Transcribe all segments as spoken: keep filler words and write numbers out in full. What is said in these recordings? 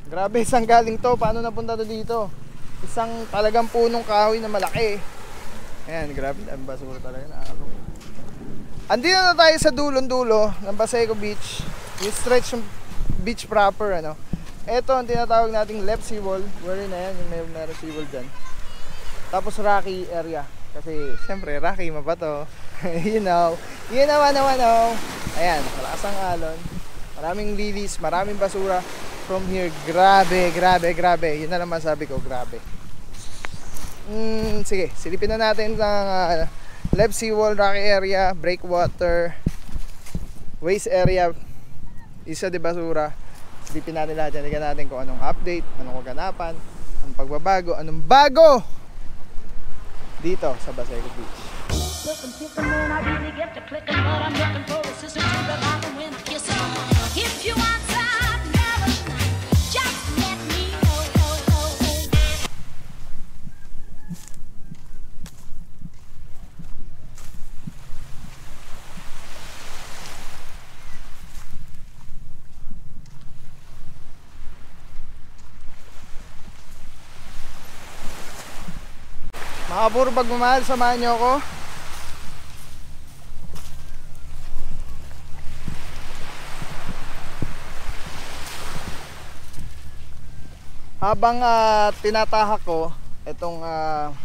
Grabe, isang galing to. Paano napunta to dito? Isang talagang punong kahoy na malaki. Ayan, grabe. Ang basura talaga. Nakakalungkot. Andito na tayo sa dulong-dulo ng Baseco Beach. Yung stretch yung beach proper, ano. Ito ang tinatawag nating left seawall. Where na yan, yung may meron seawall dyan. Tapos rocky area. Kasi siyempre rocky, mabato. You know. You know, ano, ano. Ayan, malakas ang alon. Maraming lilis, maraming basura. From here, grabe, grabe, grabe. Yun na naman sabi ko, grabe. Mm, sige, silipin na natin ng uh, left seawall, rocky area, breakwater, waste area, isa de basura. Silipin natin lahat yan. Tignan natin kung anong update, anong kaganapan, anong pagbabago, anong bago dito sa Baseco Beach. Mga puro pagmamahal, samahan nyo ako. Habang uh, tinatahak ko itong uh,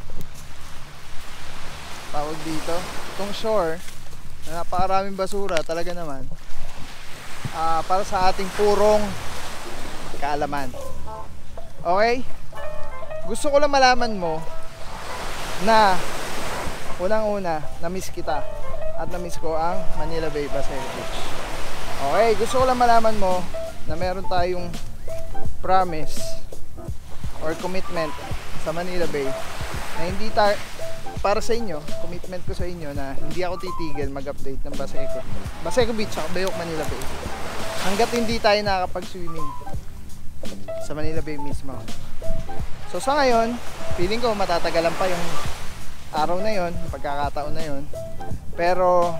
tawag dito, itong shore na napakaraming basura talaga naman, uh, para sa ating purong kaalaman. Okay? Gusto ko lang malaman mo na unang-una, na-miss kita at na-miss ko ang Manila Bay Baseco Beach. Okay, gusto ko lang malaman mo na meron tayong promise or commitment sa Manila Bay na hindi tayo, para sa inyo, commitment ko sa inyo na hindi ako titigil mag-update ng Baseco Baseco Beach at Bayok Manila Bay hanggat hindi tayo nakakapag-swimming sa Manila Bay mismo. So sa ngayon, feeling ko matatagalan pa yung araw na yon, pagkakataon na yon. Pero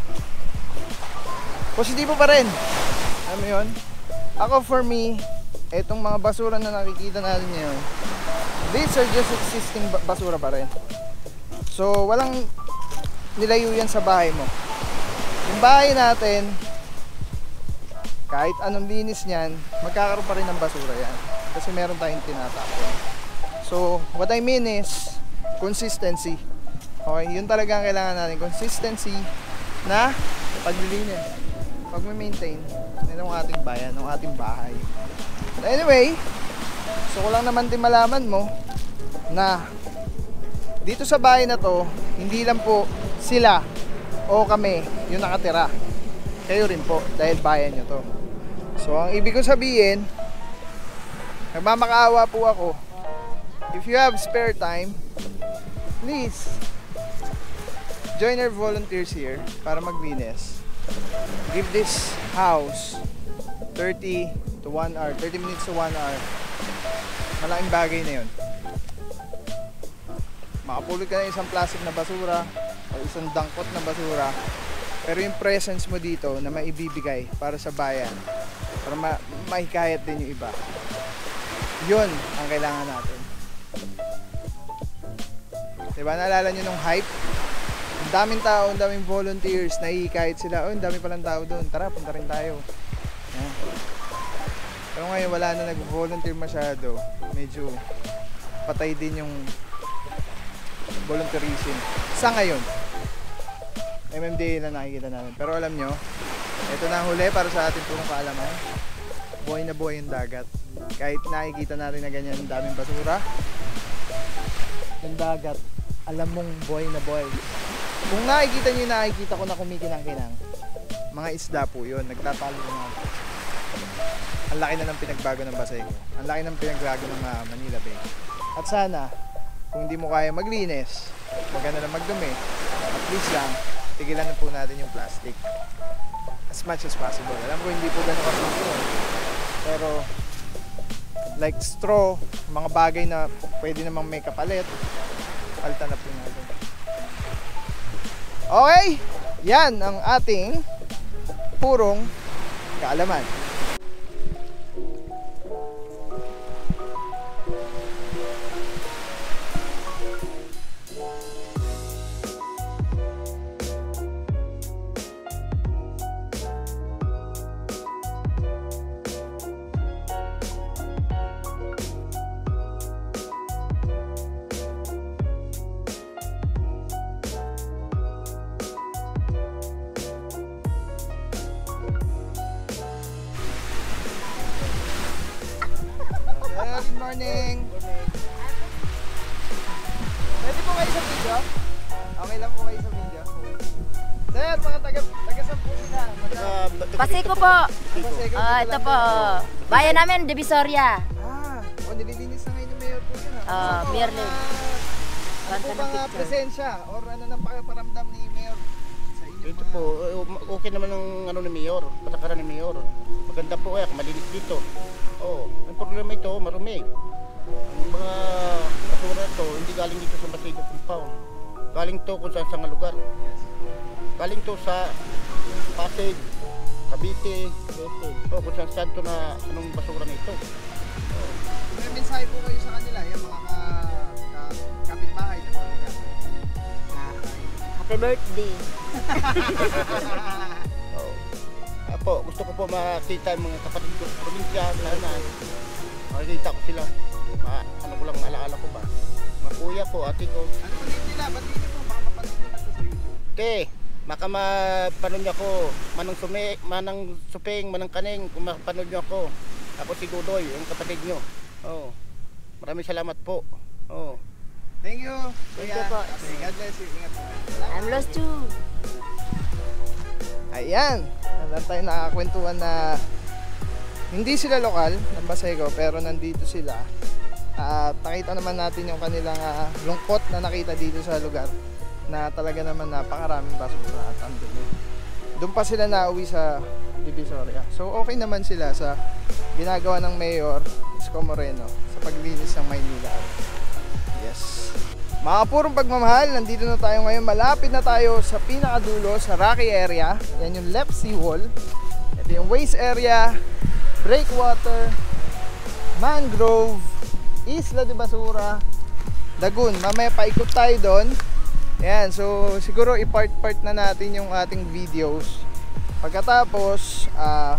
positibo pa rin. Alam mo yun? Ako, for me, etong mga basura na nakikita natin ngayon, these are just existing basura pa rin. So walang nilayo yan sa bahay mo. Yung bahay natin, kahit anong linis niyan, magkakaroon pa rin ng basura yan kasi meron tayong tinatapon. So, what I mean is consistency. Okay, yun talaga ang kailangan natin. Consistency na paglilinis, pag-maintain ng ating bayan, ng ating bahay. But anyway, so ko lang naman din malaman mo na dito sa bahay na to, hindi lang po sila o kami yung nakatira. Kayo rin po, dahil bayan nyo to. So, ang ibig ko sabihin, nagmamakaawa po ako. If you have spare time, please join our volunteers here para maglinis. Give this house thirty to one hour, thirty minutes to one hour. Malaking bagay na yun. Makapulot ka na isang plastic na basura o isang dangkot na basura, pero yung presence mo dito na maibibigay para sa bayan, para ma mahikayat din yung iba, yun ang kailangan natin. Diba, naalala nyo nung hype? Ang daming tao, ang daming volunteers, nahihikayat sila, oh, ang dami palang tao doon, tara, punta rin tayo. Yan. Pero ngayon wala na nag-volunteer masyado, medyo patay din yung volunteerism sa ngayon. M M D A lang nakikita namin, pero alam nyo, ito na ang huli para sa ating punong kaalaman. Buhay na buhay yung dagat. Kahit nakikita natin na ganyan ang daming basura, yung dagat, alam mong buhay na buhay. Kung nakikita nyo, nakikita ko na kumikinang-kinang, mga isda po yun, nagtatalo na. Ang laki na ng pinagbago ng Baseco, ang laki ng pinagbago ng uh, Manila Bay. At sana, kung hindi mo kaya maglinis, wag na lang magdumi, at least lang, tigilan na po natin yung plastic as much as possible. Alam ko hindi po gano'n kasimple, pero like straw, mga bagay na pwede namang may kapalit, palitan na po natin. Okay, yan ang ating purong kaalaman. Sir, good morning. Pwede po kayo sa video? Okay lang po kayo sa video. Sir, mga taga, taga saan po sila? Paseko po. Paseko Ah, dito ito lang po. po. Bayan namin, Divisoria. Ah, o nililinis na ngayon yung mayor po yun. Ah, Ano po, Merlin. ah, Ano Ganda po ng bang ah, picture. presensya or ano nang pakiparamdam ni mayor sa inyo? Ito po, eh, okay naman ang ano ni Mayor, patakaran ni Mayor. Maganda po eh, malinis dito. Oo, ang problema ito, marumi. Ang mga basura ito, hindi galing dito sa Pasego compound. Galing to kung saan sa lugar. Galing to sa Pasig, Cavite, o kung saan saan to na anong basura nito. May mensahe po kayo sa kanila, yung mga ka, ka, kapitbahay. Ah, happy birthday. Oo. Apo, gusto ko po makita yung mga kapatid ko sa probinsya, lahat na. Makikita ko sila. Ma, ano ko lang, alaala ko ba? Mga kuya ko, ate ko. Ano po din nila? Ba't hindi po? Baka mapanood nila ito sa YouTube. Te, maka mapanood niyo ako. Manang sume, manang suping, manang kaning, kung mapanood niyo ako. Ako si Dudoy, yung kapatid niyo. Oo. Maraming salamat po. Oo. Thank you. Thank Kuya. you po. Okay, God bless you. Ingat po. I'm lost too. Ayan. Meron tayo nakakwentuhan na hindi sila lokal ng Pasego pero nandito sila. At nakita naman natin yung kanilang ah, lungkot na nakita dito sa lugar na talaga naman napakaraming basura at andun. Doon pa sila nauwi sa Divisoria. So okay naman sila sa ginagawa ng Mayor Isko Moreno sa paglinis ng Maynila. Yes. Mga purong pagmamahal, nandito na tayo ngayon. Malapit na tayo sa pinakadulo, sa Rocky area. Yan yung left seawall. Ito yung waste area, breakwater, mangrove, Isla de Basura, Dagun. Mamaya paikot tayo doon. Yan, so siguro i-part-part na natin yung ating videos. Pagkatapos, ah... Uh,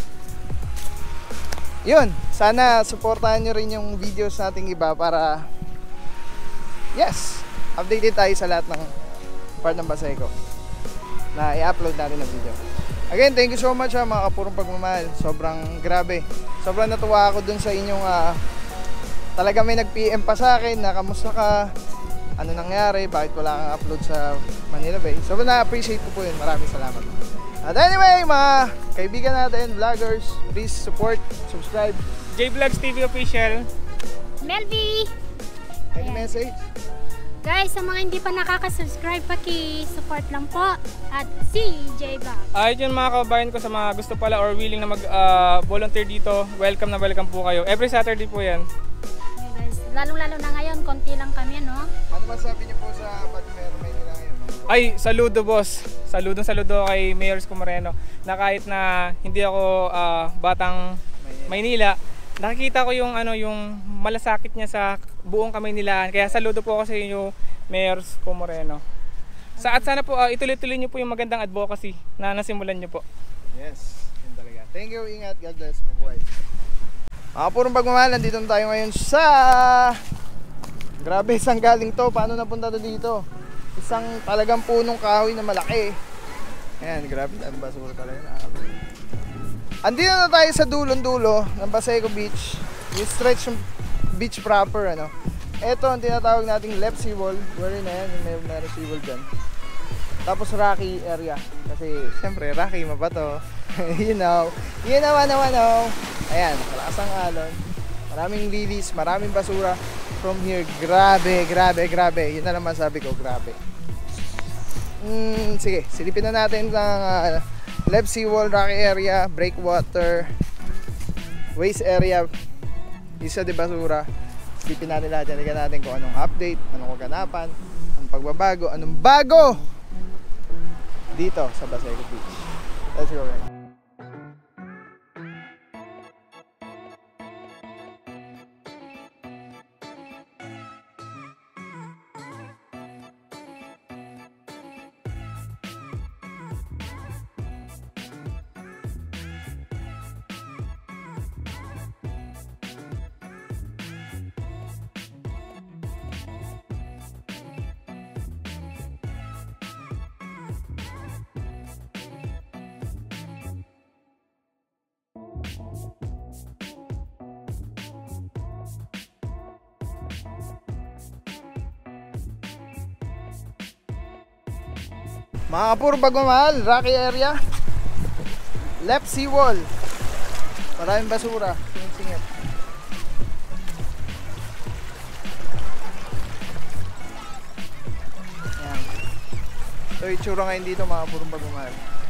yun, sana supportahan nyo rin yung videos nating iba para yes, updated tayo sa lahat ng part ng Pasego na i-upload natin ng video. Again, thank you so much ha, mga kapurong pagmamahal. Sobrang grabe. Sobrang natuwa ako dun sa inyong uh, talaga may nag-P M pa sa akin na kamusta ka, ano nangyari, bakit wala kang upload sa Manila Bay. Sobrang na-appreciate ko po yun. Maraming salamat. At anyway, mga kaibigan natin, vloggers, please support, subscribe. J-Vlogs T V Official. Melvie! Any Ayan. message? Guys, sa mga hindi pa nakaka-subscribe, paki-support lang po. At si J-Vlog. Ayun yung mga kababayan ko sa mga gusto pala or willing na mag-volunteer dito. Welcome na welcome po kayo. Every Saturday po yan. Okay guys, lalong-lalo na ngayon, konti lang kami, no? Ano masabi niyo po sa Badmer Maynila ngayon? Ay, saludo boss. Saludo, saludo kay Mayor Isko Moreno. Na kahit na hindi ako ah, batang Maynila, nakikita ko yung ano yung malasakit niya sa buong Kamaynilaan. Kaya saludo po ako sa inyo, Mayor Isko Moreno. Sa at sana po uh, ituloy-tuloy niyo po yung magandang advocacy na nasimulan niyo po. Yes, yun talaga. Thank you, ingat, God bless, mabuhay. Mga purong pagmamahal, nandito na tayo ngayon sa... Grabe, isang galing to. Paano napunta to dito? Isang talagang punong kahoy na malaki. Ayan, grabe, ang basura talaga. Andito na tayo sa dulong-dulo ng Pasego Beach. Yung stretch ng beach proper, ano. Ito ang tinatawag nating left seawall. Where na yan, may meron seawall dyan. Tapos Rocky area. Kasi, siyempre, Rocky, mabato. You know. You know, ano, ano. Ayan, malakas ang alon. Maraming lilis, maraming basura. From here, grabe, grabe, grabe. Yun na lang masabi ko, grabe. Mm, sige, silipin na natin ang uh, left seawall, Rocky area, breakwater, waste area, Isla de Basura. Silipin natin lahat yan. Tignan natin kung anong update, anong kaganapan, anong pagbabago, anong bago dito sa Pasego Beach. Let's go guys. Mga kapuro pagmamahal, rocky area. Left seawall. Maraming basura, singit-singit. Yan. So itsura ngayon dito mga kapuro pagmamahal.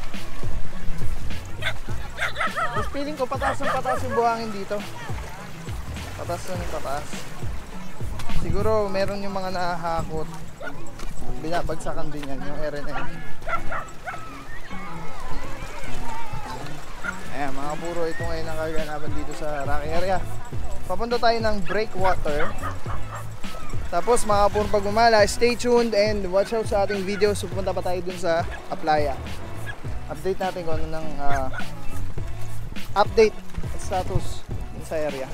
Mas feeling ko pataas ng pataas yung buhangin dito. Pataas na ng pataas. Siguro meron yung mga nahahakot. Binabagsakan din yan, yung area na yan. Ayan mga puro, ito ngayon ang kaganapan dito sa rocky area. Papunta tayo ng breakwater. Tapos mga puro pagmamala, stay tuned and watch out sa ating video. So pupunta pa tayo dun sa Aplaya. Update natin kung ano ng uh, update status dun sa area.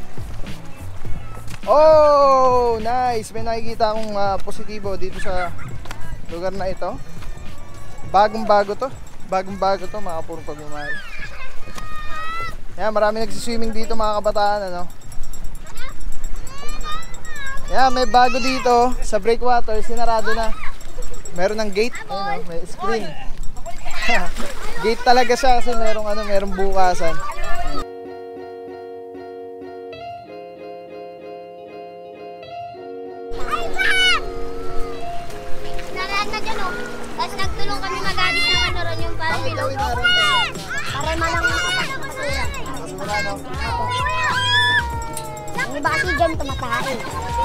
Oh, nice! May nakikita akong uh, positibo dito sa lugar na ito. Bagong bago to. Bagong bago to mga puro pagmamahal. Yan, marami nagsiswimming dito mga kabataan, ano. Yan, may bago dito sa breakwater, sinarado na. Meron ng gate, ayun, oh, may screen. Gate talaga siya kasi merong ano, merong bukasan. Naraan na dyan, oh. Tapos nagtulong kami mag-agis ng ano ron, yung parang bilog. Para malang makapas ng basura. Basura, no? Ang iba kasi dyan tumatae.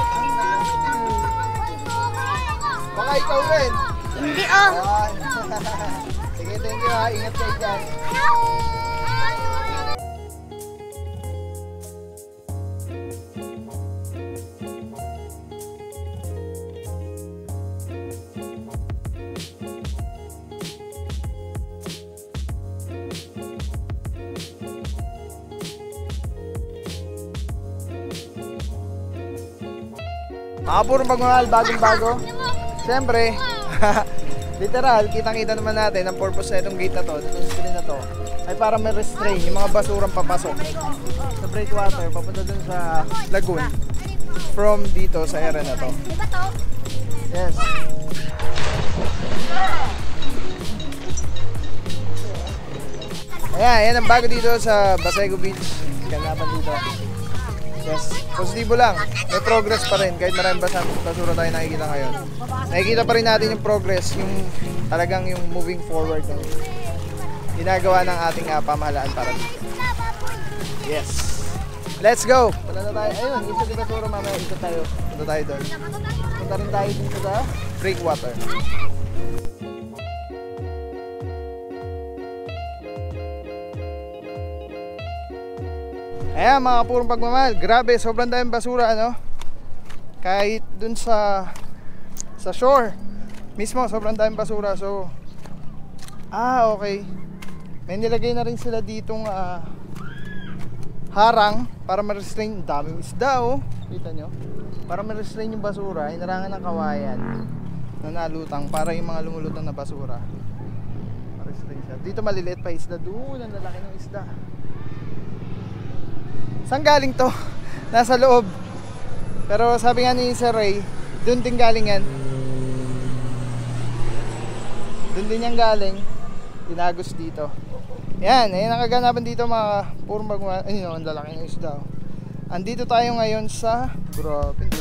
Baka ikaw rin. Hindi, oh. Ayan. Sige, thank you ha. Ingat kayo dyan. Mga purong pagmamahal, bagong bago. Siyempre, literal, kitang-kita naman natin ang purpose na itong gate na to, itong screen na to, ay para may restrain yung mga basurang papasok sa breakwater, papunta dun sa lagoon from dito sa area na to. Diba to? Yes. Ayan, yan ang bago dito sa Basego Beach. Ganapan dito. Yes, positibo lang. May progress pa rin kahit maraming basa, basura tayo nakikita ngayon. Nakikita pa rin natin yung progress, yung talagang yung moving forward ng ginagawa ng ating uh, pamahalaan para dito. Yes. Let's go! Punta na tayo. Ayun, isa di basura mamaya, isa tayo. Punta tayo doon. Punta rin tayo dito sa breakwater. Ayan mga purong pagmamahal, grabe, sobrang daming basura, ano? Kahit dun sa sa shore mismo, sobrang daming basura. So, ah, okay. May nilagay na rin sila ditong uh, harang para ma-restrain. Daming isda, oh. Kita nyo? Para ma-restrain yung basura, inarangan ng kawayan na nalutang para yung mga lumulutang na basura ma-restrain siya. Dito maliliit pa isda, doon ang lalaki ng isda. Saan galing to? Nasa loob. Pero sabi nga ni Sir Ray, doon din galing yan. Doon din yan galing. Tinagos dito. Yan, ayun ang kaganapan dito mga purong bagma. Ayun, ang lalaki ng isda. Andito tayo ngayon sa, grabe,